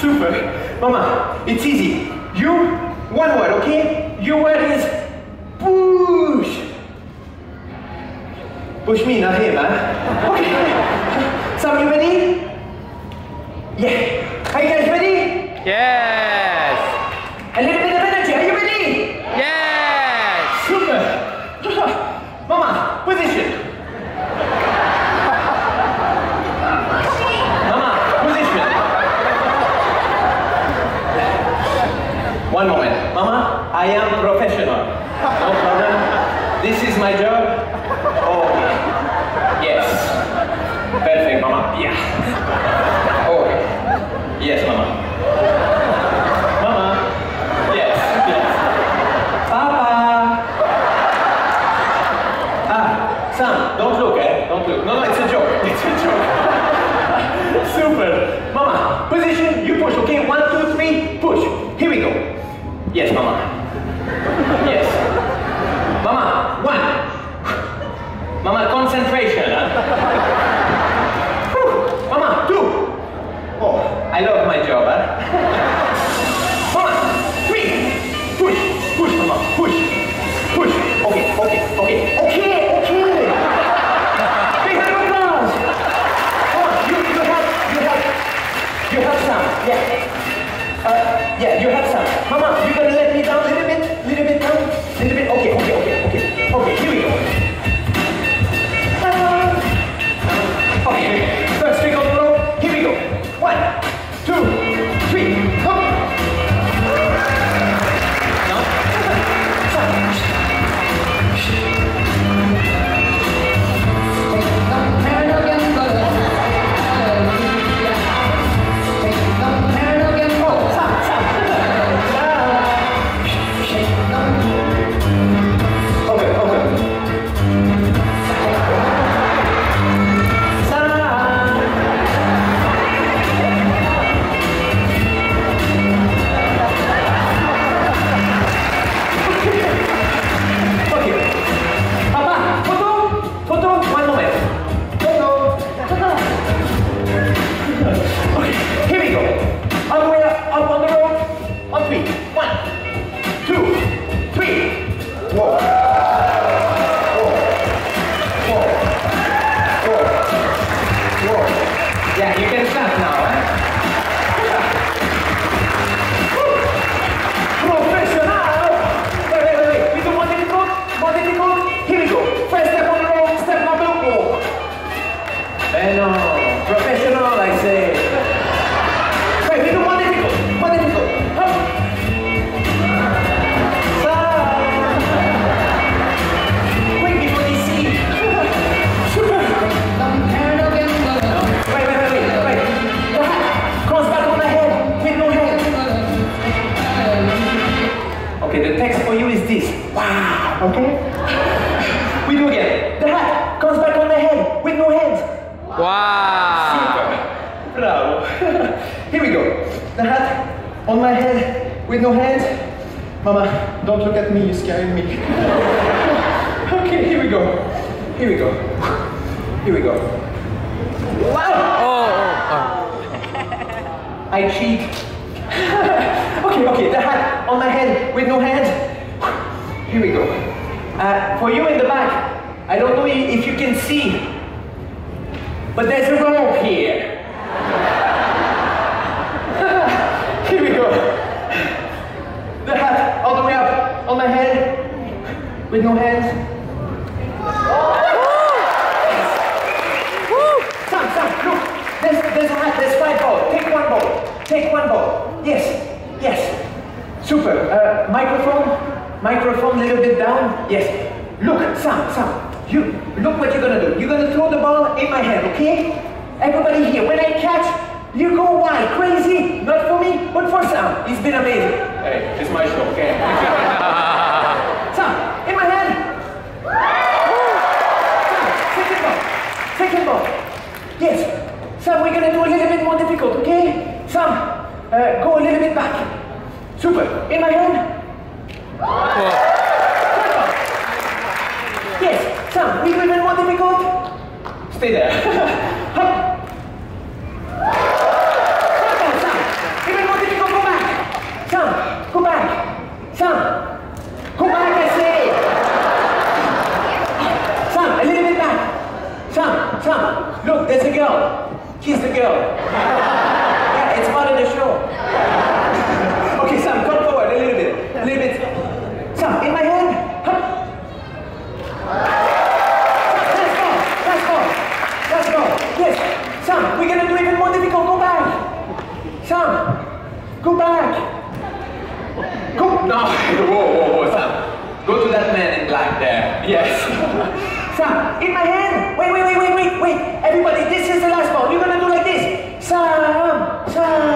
Super. Mama, it's easy. You, one word, okay? Your word is push. Push me, not him, huh? Okay. Sam, you ready? Yeah. Are you guys ready? Yes. A little bit of energy. Are you ready? Yes. Super. Mama, position. One moment. Mama, I am professional. No problem. This is my job. Okay. Yes. Perfect, Mama. Yeah. Okay. Yes, Mama. Mama. Yes. Yes. Papa. Ah, Sam, don't look, eh? Don't look. No, it's a joke. It's a joke. Super. Mama, position, you push, okay? 1, 2, 3, push. Here we go. Yes, Mama. Yes. Mama, 1. Mama, concentration, huh? Mama, 2. Oh, I love my job, huh? Mama, 3. Push, push, Mama, push. Push. Okay, okay, okay, okay, okay. Big hand of applause. You have some, yeah. Yeah, you have some. Mama, you're gonna let me down a little bit down, little bit. Okay, okay, okay, okay. Okay, here we go. Okay, first trick on the rope. Here we go. 1, 2, 3. Come. Yeah, you can start now, eh? Professional! Wait. We do more difficult. Here we go. First step on the rope, step number 4. No, professional, I say. Wait, we do more difficult. Quick before they see. Super. Cross back on my head, with no head. Okay, the text for you is this. Wow, okay? We do again. The hat comes back on my head, with no head. Wow. Super. Bravo. Here we go. The hat on my head, with no head. Mama, don't look at me, you're scaring me. Okay, here we go. Wow! I cheat. Okay, the hat on my head with no hands. Here we go. For you in the back, I don't know if you can see, but there's a rope here. Here we go. The hat all the way up on my head with no hands. Sam, look. There's a hat, there's 5 balls. Take one ball. Yes. Super. Microphone a little bit down. Yes. Look, Sam, you look what you're gonna do. You're gonna throw the ball in my hand, okay? Everybody here, when I catch, you go wild, crazy. Not for me, but for Sam. It's been amazing. Hey, it's my show, okay? Sam, in my hand. Sam, second ball. Yes. Sam, we're gonna do a little bit more difficult, okay? Sam, go a little bit back. Super. In my hand. Yes. Sam, we do even more difficult. Stay there. Sam, even Go back. Go. No. Whoa, Sam. Go to that man in black there. Yes. Sam, in my hand. Wait. Everybody, this is the last ball. You're gonna do like this. Sam.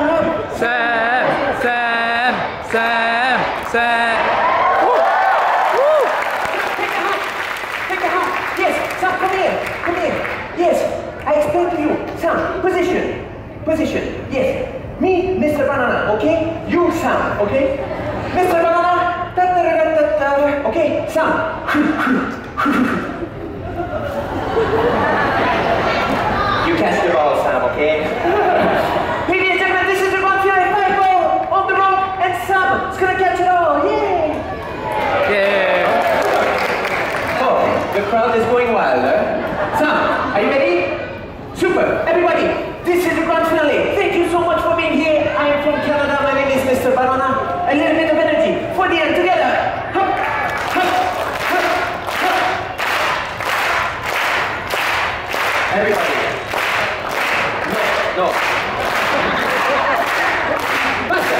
Woo. Take a hat. Yes. Sam, come here. Yes. I explained to you. Sam, position. Yes. Me, Mr. Banana, okay? You, Sam, okay? Mr. Banana, okay? Sam. You catch the ball, Sam, okay? Ladies and gentlemen, this is the 155 ball on the rock, and Sam is gonna catch it all. Yay! Yeah. Oh, the crowd is going wild, huh? Sam, are you ready? Super, everybody, this is the grand finale. Thank you so much for being here. I am from Canada. My name is Mr. Banana. A little bit of energy for the end together. Hup, hup, hup, hup. Everybody. No. Faster.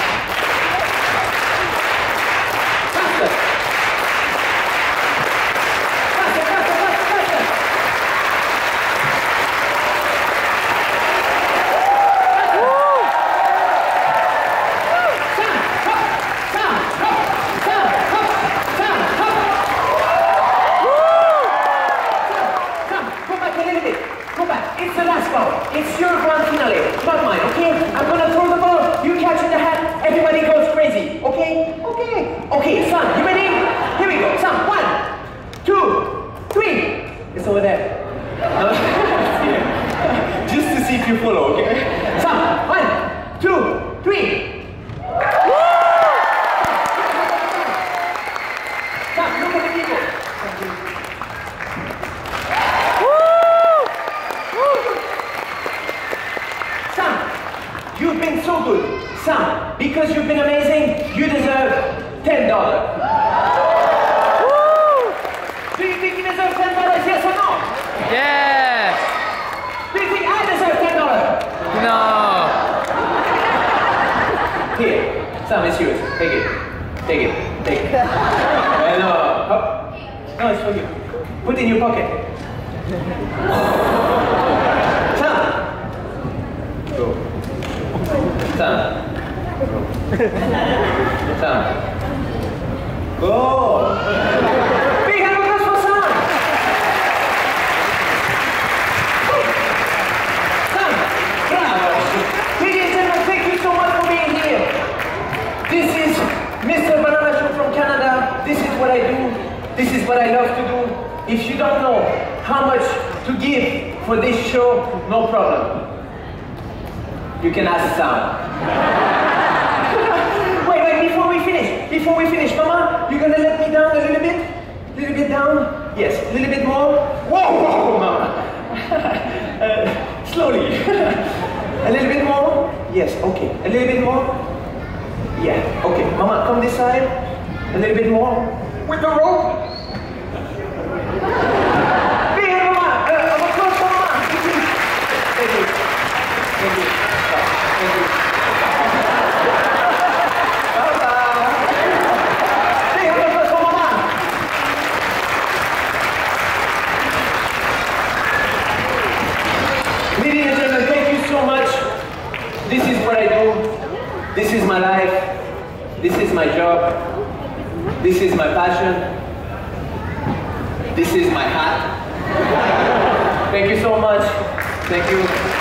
It's your grand finale, not mine, okay? I'm gonna throw the ball, you catch in the hat, everybody goes crazy, okay? Okay, Sam, you ready? Here we go, Sam, 1, 2, 3. It's over there. Just to see if you follow, okay? Sam, 1, 2, 3. Sam, look at the people. You've been so good. Sam, because you've been amazing, you deserve $10. Do you think you deserve $10, yes or no? Yes. Do you think I deserve $10? No. Here, Sam, it's yours. Take it. No, up. No, it's for you. Put it in your pocket. Sam. Go. Sam. Go. Big hand of applause for Sam. Sam, bravo. Ladies and gentlemen, thank you so much for being here. This is Mr. Banana Show from Canada. This is what I do. This is what I love to do. If you don't know how much to give for this show, no problem. You can ask Sam. Wait, before we finish, Mama, you're gonna let me down a little bit? Little bit down? Yes, a little bit more? Whoa, Mama. Slowly. A little bit more? Yes, okay. A little bit more? Yeah, okay. Mama, come this side. A little bit more. With the rope. Big hand, Mama. I'm a close, Mama. Thank you. Ladies and gentlemen, thank you so much. This is what I do. This is my life. This is my job. This is my passion. This is my hat. Thank you so much. Thank you.